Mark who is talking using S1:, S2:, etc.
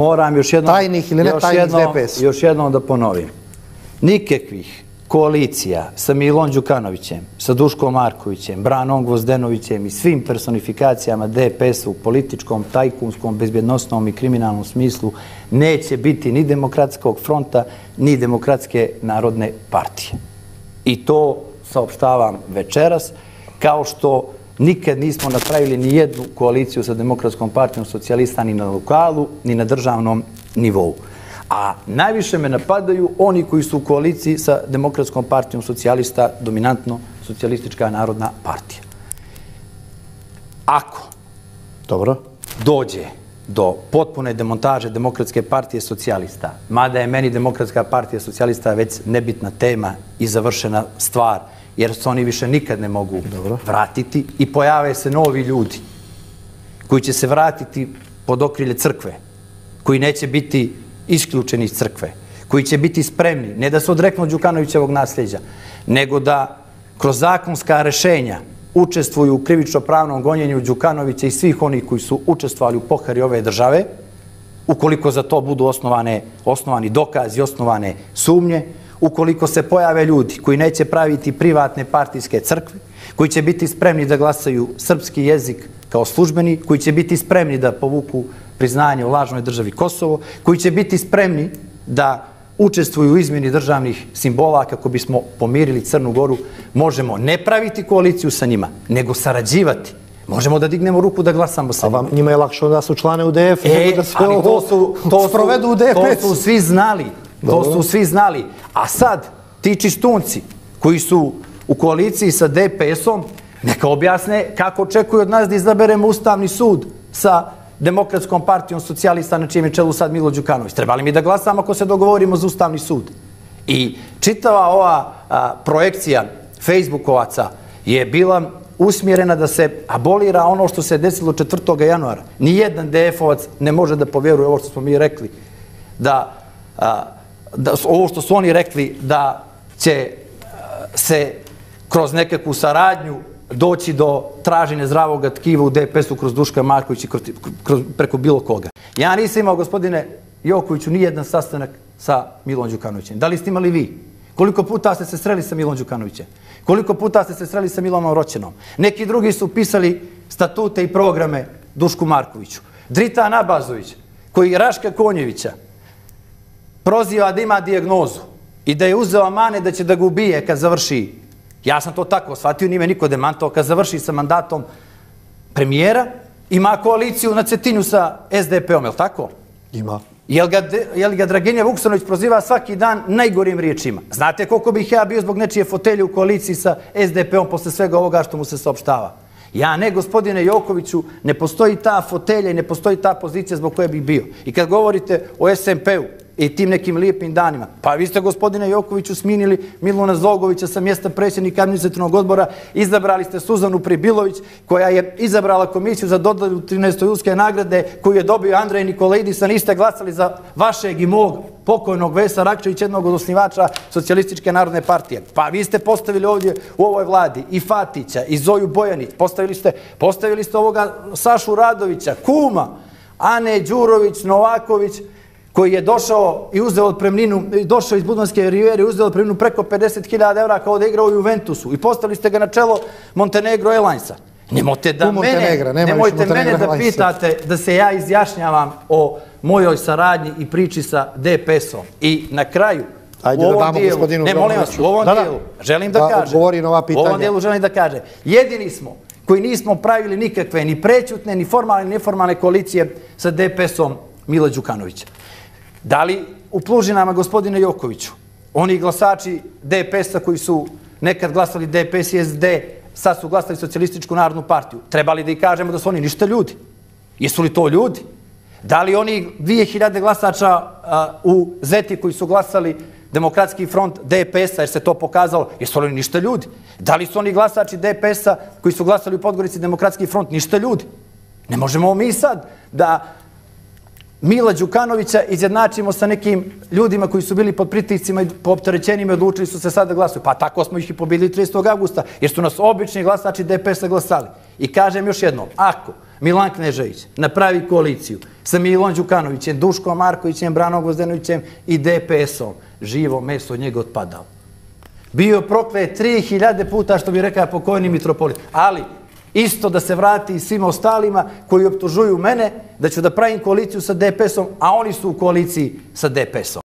S1: Moram
S2: tajnih ili ne tajnih DPS.
S1: Još jednom da ponovim. Nikakvih koalicija sa Milom Đukanovićem, sa Duškom Markovićem, Branom Gvozdenovićem i svim personifikacijama DPS-a u političkom, tajkunskom, bezbjednosnom i kriminalnom smislu neće biti ni Demokratskog fronta, ni Demokratske narodne partije. I to saopštavam večeras, kao što nikad nismo napravili ni jednu koaliciju sa Demokratskom partijom socijalista ni na lokalu, ni na državnom nivou. A najviše me napadaju oni koji su u koaliciji sa Demokratskom partijom socijalista, dominantno Socijalistička narodna partija. Ako dođe do potpune demontaže Demokratske partije socijalista, mada je meni Demokratska partija socijalista već nebitna tema i završena stvar, jer se oni više nikad ne mogu vratiti i pojave se novi ljudi koji će se vratiti pod okrilje crkve, koji neće biti isključeni iz crkve, koji će biti spremni, ne da se odreknu Đukanovićevog nasljeđa, nego da kroz zakonska rešenja učestvuju u krivično-pravnom gonjenju Đukanovića i svih onih koji su učestvovali u pohari ove države, ukoliko za to budu osnovani dokazi, osnovane sumnje, ukoliko se pojave ljudi koji neće praviti privatne partijske crkve, koji će biti spremni da glasaju srpski jezik kao službeni, koji će biti spremni da povuku priznanje u lažnoj državi Kosovo, koji će biti spremni da učestvuju u izmjeni državnih simbola kako bismo pomirili Crnu Goru, možemo ne praviti koaliciju sa njima, nego sarađivati. Možemo da dignemo ruku da glasamo sa njima.
S2: A njima je lakše da se učlane u DF, nego da sve ovo sprovedu u DPS.
S1: To su svi znali. To su svi znali. A sad, ti čistunci koji su u koaliciji sa DPS-om, neka objasne kako očekuju od nas da izaberemo Ustavni sud sa Demokratskom partijom socijalista na čijem je čelu sad Milo Đukanović. Trebali mi da glasamo ako se dogovorimo za Ustavni sud. I čitava ova projekcija Facebookovaca je bila usmjerena da se abolira ono što se desilo 4. januara. Nijedan DF-ovac ne može da povjeruje ovo što smo mi rekli, ovo što su oni rekli da će se kroz nekakvu saradnju doći do traženja zdravog tkiva u DPS-u kroz Duška Markovića i preko bilo koga. Ja nisam imao, gospodine Jokoviću, nijedan sastanak sa Milom Đukanovićem. Da li ste imali vi? Koliko puta ste se sreli sa Milom Đukanovićem? Koliko puta ste se sreli sa Milanom Roćenom? Neki drugi su pisali statute i programe Dušku Markoviću. Dritan Abazović, koji Raška Konjevića proziva da ima dijagnozu i da je uzeo amane da će da ga ubije kad završi. Ja sam to tako shvatio, nije me niko demantao, kad završi sa mandatom premijera, ima koaliciju na Cetinju sa SDP-om, je li tako?
S2: Ima.
S1: Je li ga Draginja Vuksanović proziva svaki dan najgorim riječima? Znate koliko bih ja bio zbog nečije fotelje u koaliciji sa SDP-om posle svega ovoga što mu se saopštava? Ja ne, gospodine Jokoviću, ne postoji ta fotelja i ne postoji ta pozicija zbog koje bih bio. I kad govorite o SMP-u i tim nekim lijepim danima, pa vi ste, gospodine Jokoviću, sminili Miluna Zogovića sa mjesta predsjednika administrativnog odbora, izabrali ste Suzanu Pribilović, koja je izabrala komisiju za dodelu 13. julske nagrade koju je dobio Andrej Nikolaidis, a niste glasali za vašeg i mog pokojnog Vesa Rakčevića, jednog od osnivača Socijalističke narodne partije. Pa vi ste postavili ovdje u ovoj vladi i Fatića, i Zoju Bojanić, postavili ste ovoga Sašu Radovića, kuma, Ane Đurović, Novaković, koji je došao i uzeo otpremninu, došao iz Budvanske rivijere i uzeo otpremninu preko 50.000 € kao da je igrao u Juventusu. I postavili ste ga na čelo Montenegro Airlinesa. Nemojte mene da pitate da se ja izjašnjavam o mojoj saradnji i priči sa DPS-om. I na kraju, u ovom dijelu, želim da kažem, jedini smo koji nismo pravili nikakve ni prećutne, ni formalne, ni neformalne koalicije sa DPS-om Mila Đukanovića. Da li u Plužinama, gospodine Jokoviću, oni glasači DPS-a koji su nekad glasali DPS i SD, sad su glasali Socijalističku narodnu partiju, trebali da ih kažemo da su oni ništa ljudi? Jesu li to ljudi? Da li oni 2000 glasača u Zeti koji su glasali Demokratski front DPS-a, jer se to pokazalo, jesu li oni ništa ljudi? Da li su oni glasači DPS-a koji su glasali u Podgorici Demokratski front ništa ljudi? Ne možemo mi sad da Mila Đukanovića izjednačimo sa nekim ljudima koji su bili pod pritiscima i po opterećenjima i odlučili su se sad da glasuju. Pa tako smo ih i pobedili 30. augusta, jer su nas obični glasači DPS-a glasali. I kažem još jednom, ako Milan Knežević napravi koaliciju sa Milom Đukanovićem, Duškom Markovićem, Branom Gvozdenovićem i DPS-om, živo meso od njega otpadalo. Bio proklet 3000 puta, što bi rekao pokojni mitropolit. Ali, isto da se vrati svima ostalima koji optužuju mene da ću da pravim koaliciju sa DPS-om, a oni su u koaliciji sa DPS-om.